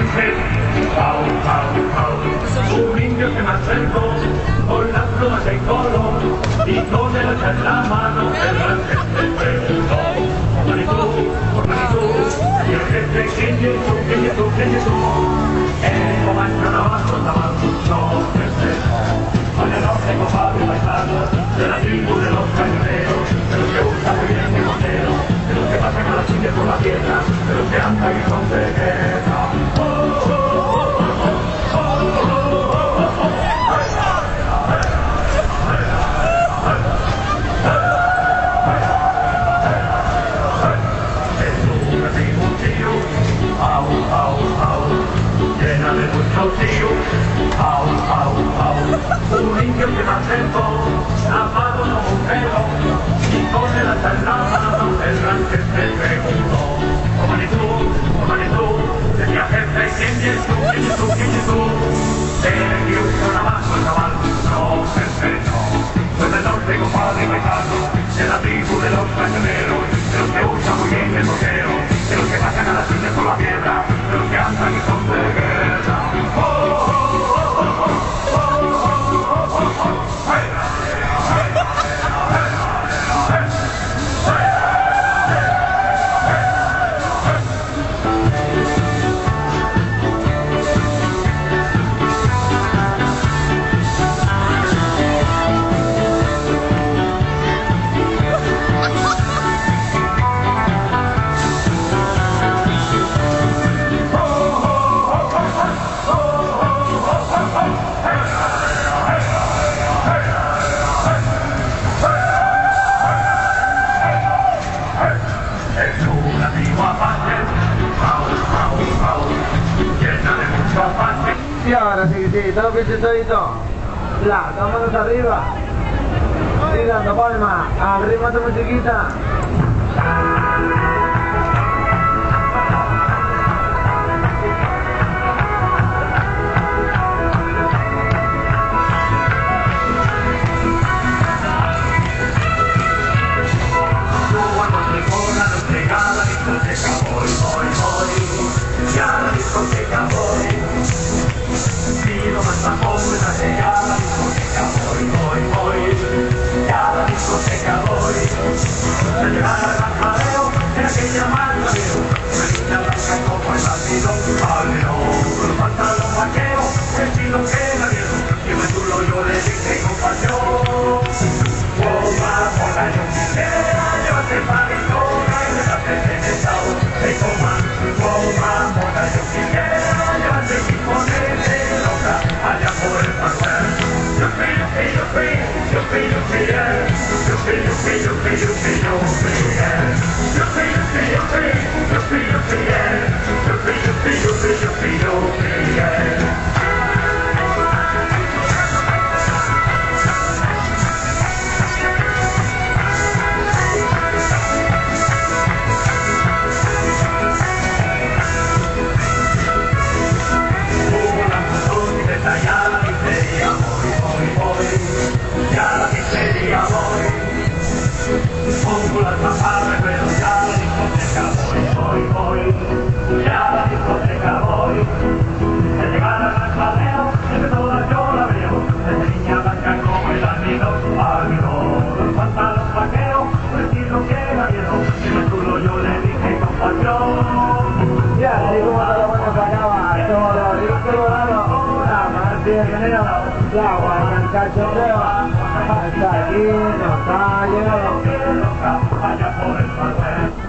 francés. Pau, pau, pau. Un indio se me acercó con las plumas en color y con el hacha en la mano el francés me preguntó: por magnitud, y el jefe, ¿quién es tú? ¿Quién es tú? ¿Quién es tú? El comandante Navajo estaba no presente. Con el norte compadre paisano, de la tribu de los cañoneros, de los que usan muy bien el montero, de los que pasan a la Chile por la tierra, de los que andan y son de guerra. Au, au, au, llena de mucho tío. Au, au, au, un indio que me acercó, tapado como un pelo, y con el hacha en la mano el ranque me preguntó: ¿Cómo decía jefe, ¿quién es tú? ¿Quién es tú? ¿Quién es tú? Se le dio un navajo al cabal, no perfecto. Soy del norte, compadre paisano, de la tribu de los cañoneros, de los que usan muy bien el moquero, de los que pasan a las islas por la piedra, de los que andan y son de guerra. Y ahora sí, todo todito. Las dos manos arriba. Y dando palmas. Arriba tu musiquita. La guarda cachondeo, hasta aquí nos ha llegado.